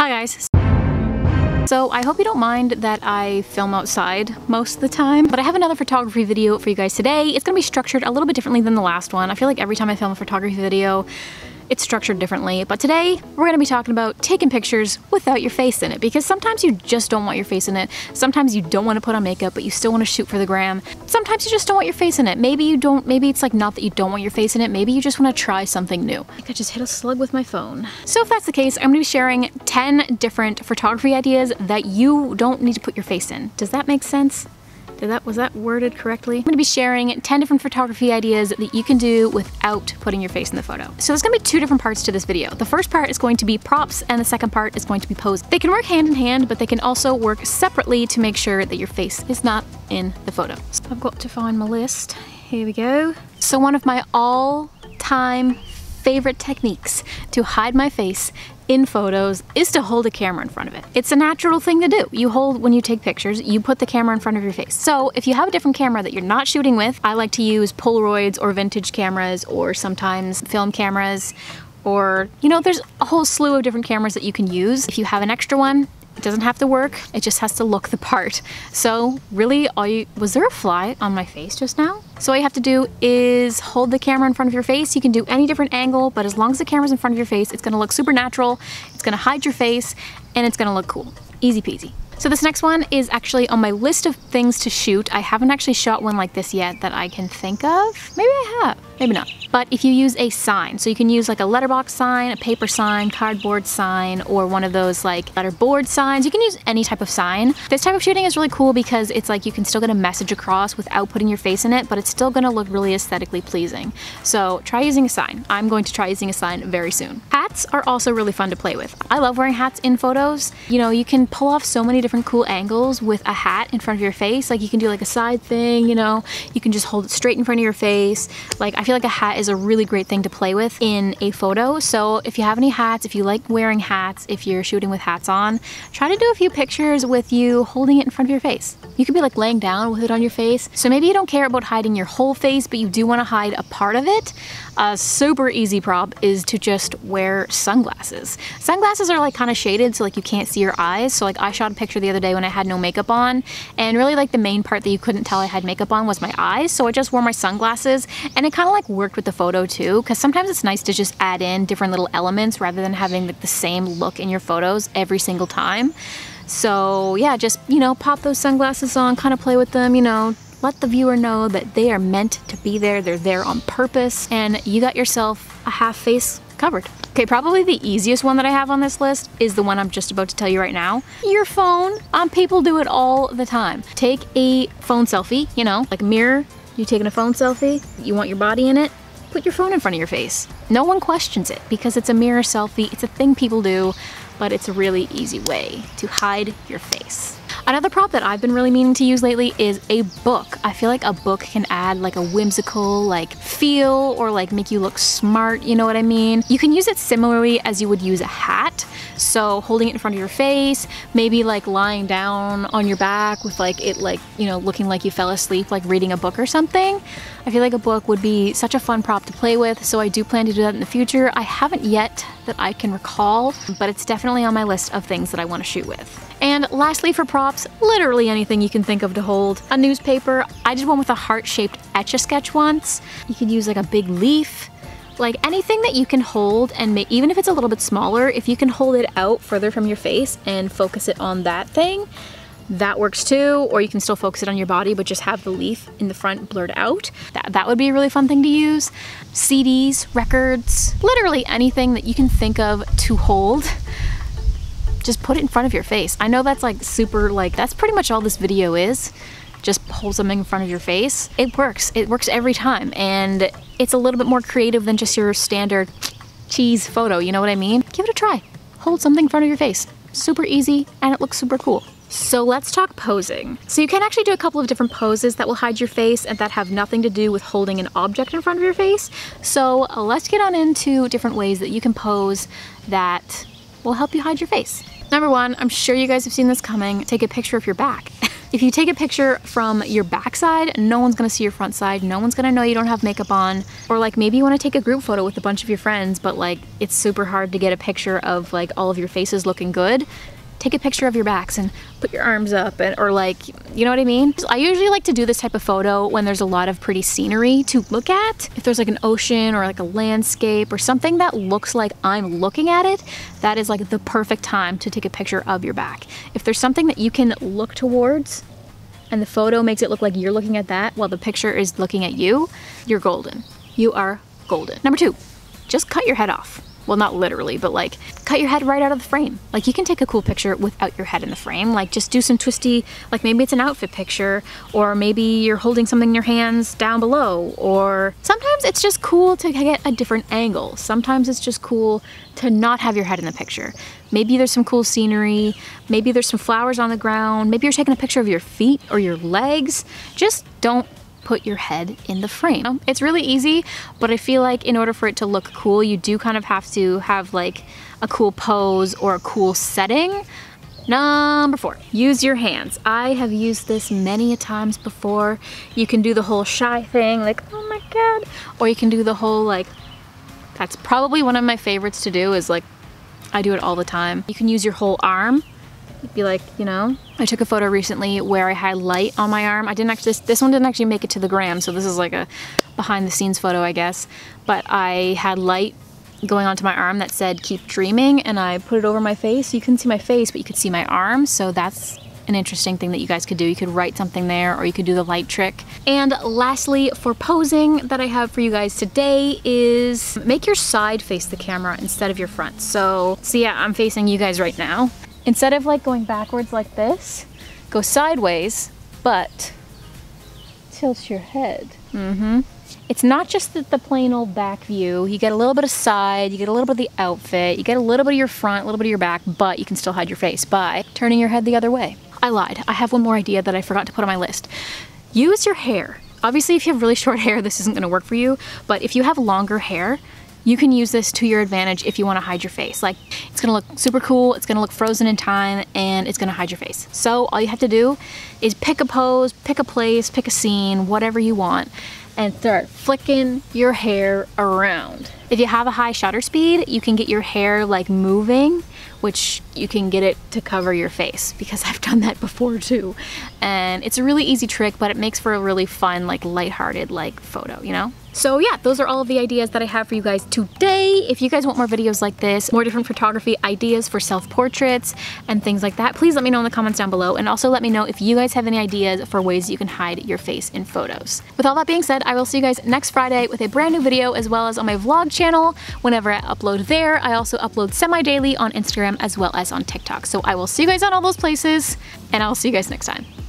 Hi guys. So I hope you don't mind that I film outside most of the time, but I have another photography video for you guys today. It's gonna be structured a little bit differently than the last one. I feel like every time I film a photography video, it's structured differently, but today we're gonna be talking about taking pictures without your face in it, because sometimes you just don't want your face in it. Sometimes you don't want to put on makeup, but you still want to shoot for the gram. Sometimes you just don't want your face in it. Maybe you don't, maybe it's like not that you don't want your face in it, maybe you just want to try something new. I think I just hit a slug with my phone. So if that's the case, I'm gonna be sharing 10 different photography ideas that you don't need to put your face in. Does that make sense? Was that worded correctly? I'm gonna be sharing 10 different photography ideas that you can do without putting your face in the photo. So there's gonna be two different parts to this video. The first part is going to be props and the second part is going to be posing. They can work hand in hand, but they can also work separately to make sure that your face is not in the photo. So I've got to find my list. Here we go. So one of my all-time favorite techniques to hide my face in photos is to hold a camera in front of it. It's a natural thing to do. You hold, when you take pictures, you put the camera in front of your face. So if you have a different camera that you're not shooting with, I like to use Polaroids or vintage cameras or sometimes film cameras, or, you know, there's a whole slew of different cameras that you can use. If you have an extra one, it doesn't have to work, it just has to look the part. So really, was there a fly on my face just now? So all you have to do is hold the camera in front of your face. You can do any different angle, but as long as the camera's in front of your face, it's gonna look super natural, it's gonna hide your face, and it's gonna look cool. Easy peasy. So this next one is actually on my list of things to shoot. I haven't actually shot one like this yet that I can think of. Maybe I have, maybe not. But if you use a sign, so you can use like a letterbox sign, a paper sign, cardboard sign, or one of those like letterboard signs. You can use any type of sign. This type of shooting is really cool because it's like you can still get a message across without putting your face in it, but it's still gonna look really aesthetically pleasing. So try using a sign. I'm going to try using a sign very soon. Hats are also really fun to play with. I love wearing hats in photos. You know, you can pull off so many different cool angles with a hat in front of your face. Like you can do like a side thing, you know, you can just hold it straight in front of your face. Like I feel like a hat is a really great thing to play with in a photo. So if you have any hats, if you like wearing hats, if you're shooting with hats on, try to do a few pictures with you holding it in front of your face. You could be like laying down with it on your face. So maybe you don't care about hiding your whole face, but you do want to hide a part of it. A super easy prop is to just wear sunglasses. Sunglasses are like kind of shaded, so like you can't see your eyes. So like I shot a picture the other day when I had no makeup on, and really like the main part that you couldn't tell I had makeup on was my eyes. So I just wore my sunglasses, and it kind of like worked with the photo too, because sometimes it's nice to just add in different little elements rather than having like the same look in your photos every single time. So yeah, just, you know, pop those sunglasses on, kind of play with them, you know, let the viewer know that they are meant to be there, they're there on purpose, and you got yourself a half face covered. Okay, probably the easiest one that I have on this list is the one I'm just about to tell you right now. Your phone. People do it all the time. Take a phone selfie, you know, like a mirror, you're taking a phone selfie, you want your body in it, put your phone in front of your face. No one questions it because it's a mirror selfie, it's a thing people do, but it's a really easy way to hide your face. Another prop that I've been really meaning to use lately is a book. I feel like a book can add like a whimsical like feel or like make you look smart, you know what I mean? You can use it similarly as you would use a hat. So holding it in front of your face, maybe like lying down on your back with like it like, you know, looking like you fell asleep, like reading a book or something. I feel like a book would be such a fun prop to play with, so I do plan to do that in the future. I haven't yet that I can recall, but it's definitely on my list of things that I want to shoot with. And lastly for props, literally anything you can think of to hold. A newspaper. I did one with a heart-shaped Etch-a-Sketch once. You could use like a big leaf. Like anything that you can hold, and even if it's a little bit smaller, if you can hold it out further from your face and focus it on that thing, that works too. Or you can still focus it on your body but just have the leaf in the front blurred out. That would be a really fun thing to use. CDs, records, literally anything that you can think of to hold. Just put it in front of your face. I know that's like super, like that's pretty much all this video is. Just hold something in front of your face. It works every time, and it's a little bit more creative than just your standard cheese photo, you know what I mean? Give it a try. Hold something in front of your face. Super easy, and it looks super cool. So let's talk posing. So you can actually do a couple of different poses that will hide your face and that have nothing to do with holding an object in front of your face. So let's get on into different ways that you can pose that will help you hide your face. Number one, I'm sure you guys have seen this coming, take a picture of your back. If you take a picture from your backside, no one's gonna see your front side, no one's gonna know you don't have makeup on, or like maybe you wanna take a group photo with a bunch of your friends, but like it's super hard to get a picture of like all of your faces looking good. Take a picture of your backs and put your arms up, and, or like, you know what I mean? I usually like to do this type of photo when there's a lot of pretty scenery to look at. If there's like an ocean or like a landscape or something that looks like I'm looking at it, that is like the perfect time to take a picture of your back. If there's something that you can look towards and the photo makes it look like you're looking at that while the picture is looking at you, you're golden. You are golden. Number 2, just cut your head off. Well, not literally, but like cut your head right out of the frame. Like you can take a cool picture without your head in the frame. Like just do some twisty, like maybe it's an outfit picture, or maybe you're holding something in your hands down below, or sometimes it's just cool to get a different angle. Sometimes it's just cool to not have your head in the picture. Maybe there's some cool scenery, maybe there's some flowers on the ground, maybe you're taking a picture of your feet or your legs. Just don't put your head in the frame. It's really easy, but I feel like in order for it to look cool, you do kind of have to have like a cool pose or a cool setting. Number 4, use your hands. I have used this many a times before. You can do the whole shy thing, like, oh my God, or you can do the whole like, that's probably one of my favorites to do, is like, I do it all the time. You can use your whole arm. Be like, you know, I took a photo recently where I had light on my arm. I didn't actually, this one didn't actually make it to the gram, so this is like a behind the scenes photo, I guess. But I had light going onto my arm that said keep dreaming, and I put it over my face. So you couldn't see my face, but you could see my arm. So that's an interesting thing that you guys could do. You could write something there, or you could do the light trick. And lastly, for posing that I have for you guys today is make your side face the camera instead of your front. So yeah, I'm facing you guys right now. Instead of like going backwards like this, go sideways, but tilt your head. It's not just the plain old back view. You get a little bit of side, you get a little bit of the outfit, you get a little bit of your front, a little bit of your back, but you can still hide your face by turning your head the other way. I lied. I have one more idea that I forgot to put on my list. Use your hair. Obviously, if you have really short hair, this isn't gonna work for you, but if you have longer hair, you can use this to your advantage if you want to hide your face. Like, it's gonna look super cool, it's gonna look frozen in time, and it's gonna hide your face. So all you have to do is pick a pose, pick a place, pick a scene, whatever you want, and start flicking your hair around. If you have a high shutter speed, you can get your hair like moving, which you can get it to cover your face, because I've done that before too. And it's a really easy trick, but it makes for a really fun, like lighthearted like photo, you know? So yeah, those are all of the ideas that I have for you guys today. If you guys want more videos like this, more different photography ideas for self-portraits and things like that, please let me know in the comments down below, and also let me know if you guys have any ideas for ways you can hide your face in photos. With all that being said, I will see you guys next Friday with a brand new video, as well as on my vlog channel whenever I upload there. I also upload semi-daily on Instagram as well as on TikTok. So I will see you guys on all those places, and I'll see you guys next time.